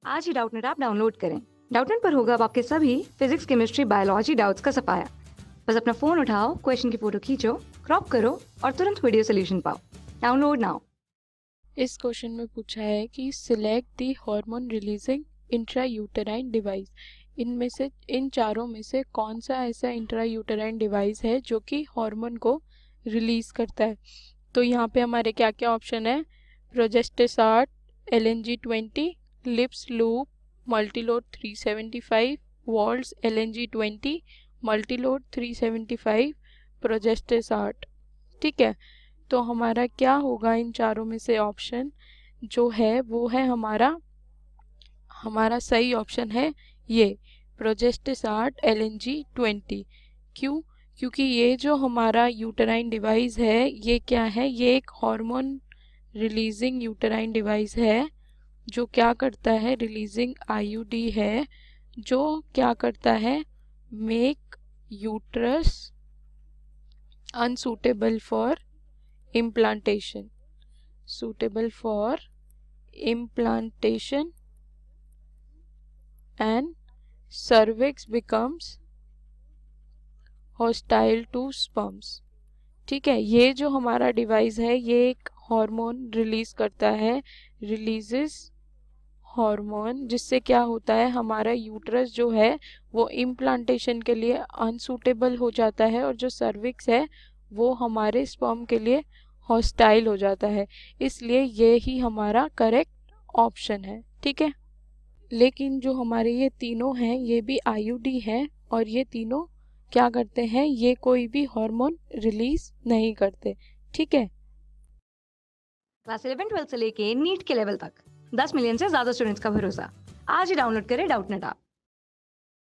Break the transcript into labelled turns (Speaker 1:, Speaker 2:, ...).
Speaker 1: आज ही Doubtnut app download करें। डाउटनेट पर होगा अब आपके सभी फिजिक्स, केमिस्ट्री, बायोलॉजी डाउट्स का सफाया। बस अपना फोन उठाओ, क्वेश्चन की फोटो खींचो, क्रॉप करो और तुरंत वीडियो सोल्यूशन पाओ। Download now.
Speaker 2: इस क्वेश्चन में पूछा है कि select the hormone releasing intrauterine device. इनमें से इन चारों में से कौन सा ऐसा इंट्रा-यूटेराइन डिवाइस है जो कि हार्मोन को रिलीज करता है। तो यहाँ पे हमारे क्या क्या ऑप्शन है? Progestasert, LNG-20, Lippes loop, multiload 375, वॉल्स LNG-20, मल्टीलोड 375, प्रोजेस्टेसार्ट। ठीक है, तो हमारा क्या होगा इन चारों में से? ऑप्शन जो है वो है हमारा सही ऑप्शन है ये प्रोजेस्टेसार्ट LNG-20। क्यों? क्योंकि ये जो हमारा यूटेराइन डिवाइस है ये क्या है? ये एक हार्मोन रिलीजिंग यूटेराइन डिवाइस है जो क्या करता है? रिलीजिंग IUD है जो क्या करता है? Make uterus unsuitable for implantation, suitable for implantation and cervix becomes hostile to sperms। ठीक है, ये जो हमारा डिवाइस है ये एक हार्मोन रिलीज करता है, रिलीजेस हार्मोन, जिससे क्या होता है? हमारा यूट्रस जो है वो इम्प्लांटेशन के लिए अनसूटेबल हो जाता है और जो सर्विक्स है वो हमारे स्पर्म के लिए हॉस्टाइल हो जाता है। इसलिए ये ही हमारा करेक्ट ऑप्शन है। ठीक है, लेकिन जो हमारे ये तीनों हैं ये भी IUD हैं और ये तीनों क्या करते हैं? ये कोई भी हार्मोन रिलीज नहीं करते। ठीक है,
Speaker 1: क्लास 11-12 से लेके नीट के लेवल तक 10 मिलियन से ज्यादा स्टूडेंट्स का भरोसा। आज ही डाउनलोड करें डाउटनेट ऐप।